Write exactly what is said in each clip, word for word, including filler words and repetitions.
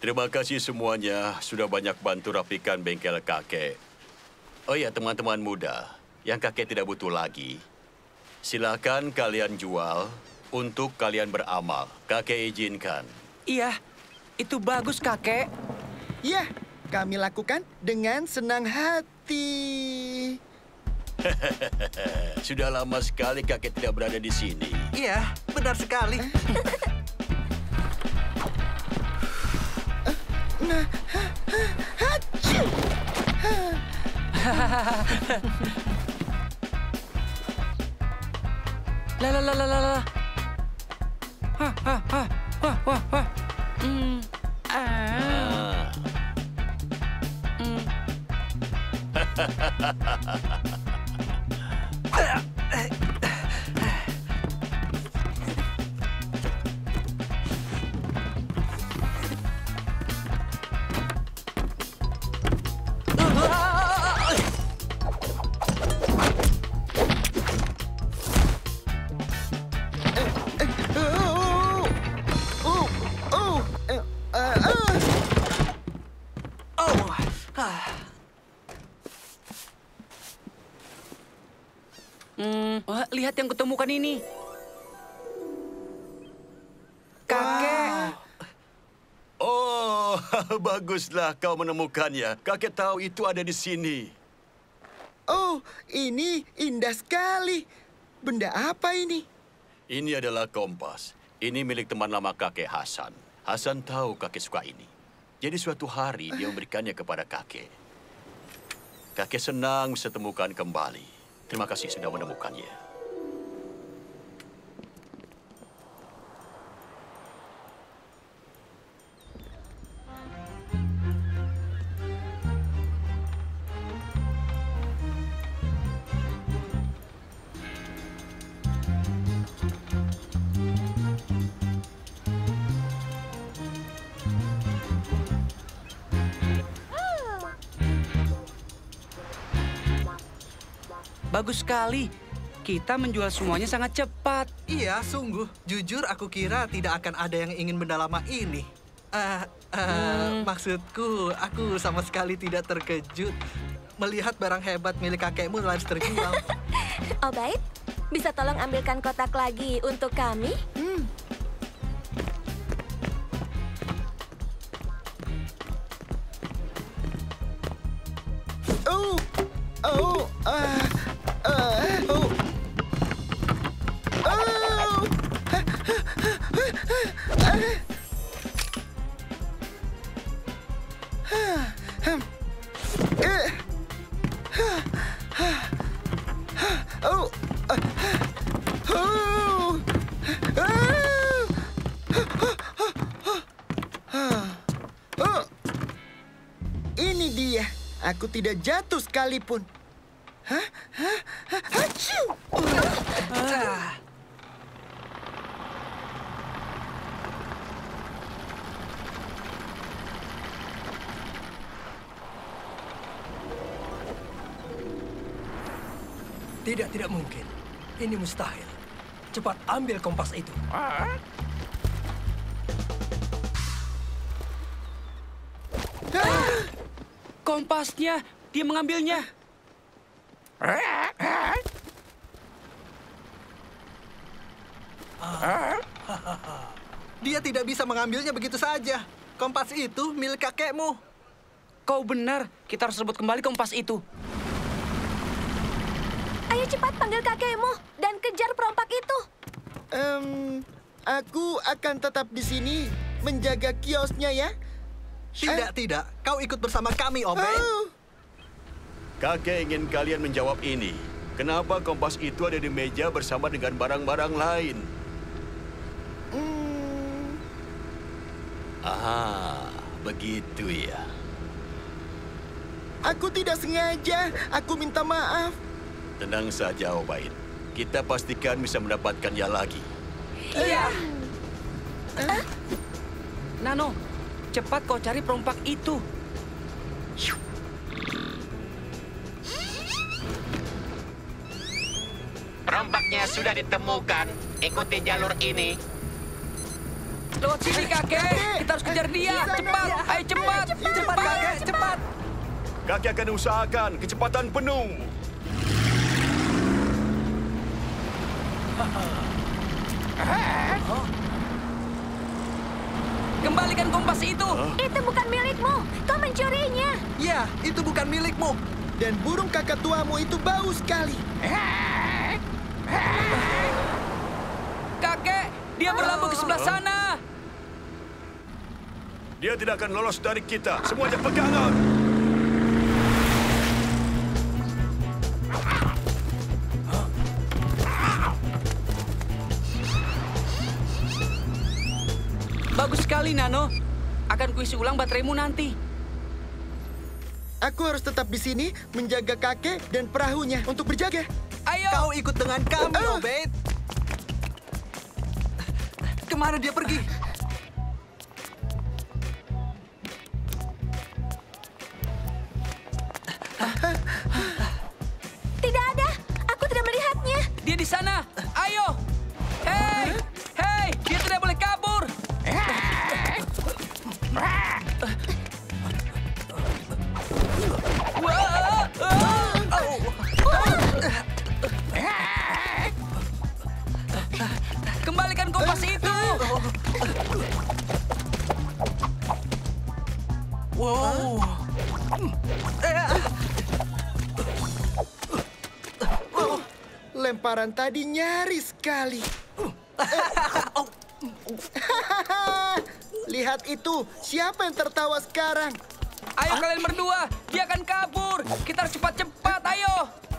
Terima kasih semuanya sudah banyak bantu rapikan bengkel kakek. Oh ya, teman-teman muda, yang kakek tidak butuh lagi, silakan kalian jual untuk kalian beramal. Kakek izinkan. Iya, itu bagus, kakek. Ya, kami lakukan dengan senang hati. Sudah lama sekali kakek tidak berada di sini. Iya, benar sekali. Nah, hachu. La la la la la la. Ha ha ha. Wah wah wah. Hmm. Ah. Ah. Hmm. Oh, oh, oh, eh, ah, ah. Oh, ah. Hmm. Wah, lihat yang kutemukan ini. Kakek. Oh, baguslah kau menemukannya. Kakek tahu itu ada di sini. Oh, ini indah sekali. Benda apa ini? Ini adalah kompas. Ini milik teman lama kakek Hasan. Hasan tahu kakek suka ini. Jadi suatu hari dia memberikannya kepada kakek. Kakek senang bisa temukan kembali. Terima kasih sudah menemukannya. Bagus sekali. Kita menjual semuanya sangat cepat. Iya, sungguh. Jujur, aku kira tidak akan ada yang ingin benda lama ini. Eh, eh, Hmm. Maksudku, aku sama sekali tidak terkejut melihat barang hebat milik kakekmu laris terjual. Obaid, bisa tolong ambilkan kotak lagi untuk kami? Hmm. Oh, oh, ah, ah, oh. Oh. Eh. Oh. Oh. Oh. Ini dia. Aku tidak jatuh sekalipun. Hah? Hah? Hah? Hachu! Ah. Tidak, tidak mungkin. Ini mustahil. Cepat ambil kompas itu. Kompasnya, dia mengambilnya. Dia tidak bisa mengambilnya begitu saja. Kompas itu milik kakekmu. Kau benar, kita harus rebut kembali kompas itu. Ayo cepat panggil kakekmu dan kejar perompak itu. Em, aku akan tetap di sini menjaga kiosnya ya. Tidak, tidak. Kau ikut bersama kami, Obaid. Oh. Kakek ingin kalian menjawab ini. Kenapa kompas itu ada di meja bersama dengan barang-barang lain? Hmm. Ah, begitu ya. Aku tidak sengaja. Aku minta maaf. Tenang saja, Obaid. Kita pastikan bisa mendapatkannya lagi. Iya. Nano, cepat kau cari perompak itu. Perompaknya sudah ditemukan. Ikuti jalur ini. Lewat sini, kakek. Kita harus kejar dia. Cepat. Ayo cepat. Cepat, kakek, cepat. Kakek akan usahakan kecepatan penuh. Kembalikan kompas itu. Itu bukan milikmu. Kau mencurinya. Ya, itu bukan milikmu. Dan burung kakak tuamu itu bau sekali. Kakek, dia berlabuh ke sebelah sana. Dia tidak akan lolos dari kita. Semuanya pegangan. Bagus sekali, Nano. Akan kuisi ulang bateraimu nanti. Aku harus tetap di sini menjaga kakek dan perahunya untuk berjaga. Ayo. Kau ikut dengan kami, Ah. Obed. Kemana dia pergi? Tidak ada. Aku tidak melihatnya. Dia di sana. Ayo. Hei. Hei. Dia tidak boleh kabur. Wah, ah. Kembalikan kompas itu. Wow. Lemparan tadi nyaris sekali. Lihat itu, siapa yang tertawa sekarang? Ayo kalian berdua. Dia akan kabur. Kita harus cepat-cepat. Ayo.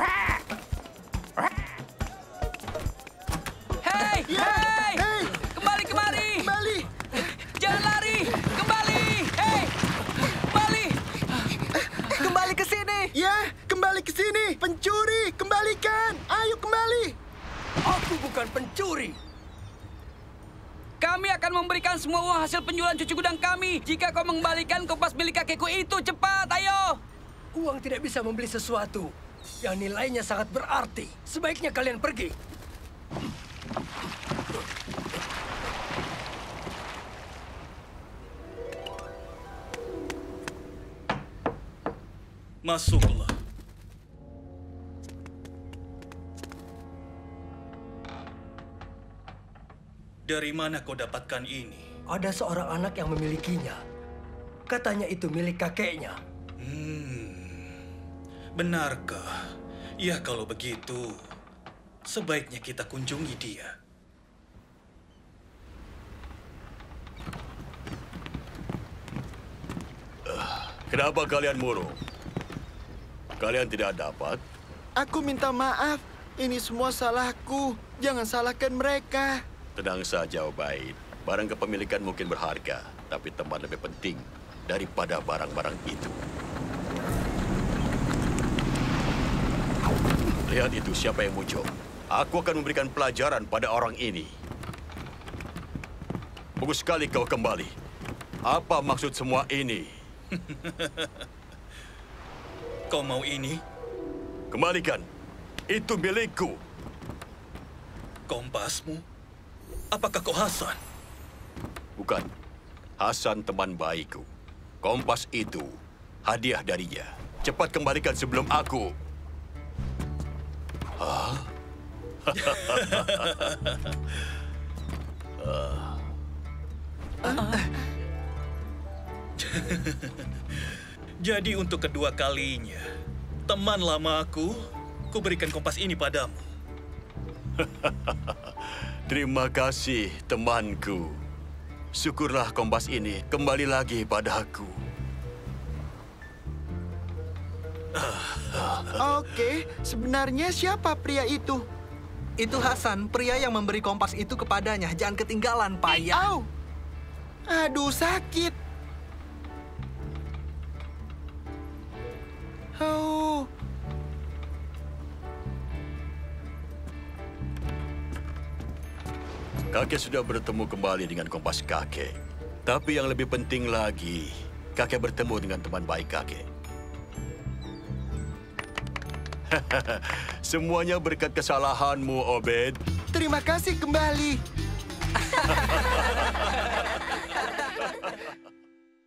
Hei. Ya, Hei. hei, Kembali kemari. kembali. Jangan lari. Kembali. Hei. Kembali. Kembali ke sini. Ya, kembali ke sini. Pencuri, kembalikan. Ayo kembali. Aku bukan pencuri. Kami akan memberikan semua uang hasil penjualan cuci gudang kami jika kau mengembalikan kompas milik kakekku itu. Cepat, ayo. Uang tidak bisa membeli sesuatu yang nilainya sangat berarti. Sebaiknya kalian pergi. Masuklah. Dari mana kau dapatkan ini? Ada seorang anak yang memilikinya. Katanya itu milik kakeknya. Benarkah? Ya kalau begitu, sebaiknya kita kunjungi dia. Kenapa kalian murung? Kalian tidak dapat? Aku minta maaf. Ini semua salahku. Jangan salahkan mereka. Tenang saja, Obaid. Barang kepemilikan mungkin berharga, tapi teman lebih penting daripada barang-barang itu. Lihat itu, siapa yang muncul. Aku akan memberikan pelajaran pada orang ini. Bagus sekali kau kembali. Apa maksud semua ini? Kau mau ini? Kembalikan. Itu milikku. Kompasmu? Apakah kau Hasan? Bukan. Hasan teman baikku. Kompas itu hadiah darinya. Cepat kembalikan sebelum aku... Hah? Jadi untuk kedua kalinya, teman lamaku, ku berikan kompas ini padamu. Terima kasih, temanku. Syukurlah kompas ini kembali lagi padaku. Oke, sebenarnya siapa pria itu? Itu Hasan, pria yang memberi kompas itu kepadanya. Jangan ketinggalan, payah. Au! Aduh, sakit. Oh. Kakek sudah bertemu kembali dengan kompas kakek. Tapi yang lebih penting lagi, kakek bertemu dengan teman baik kakek. Semuanya berkat kesalahanmu, Obed. Terima kasih kembali.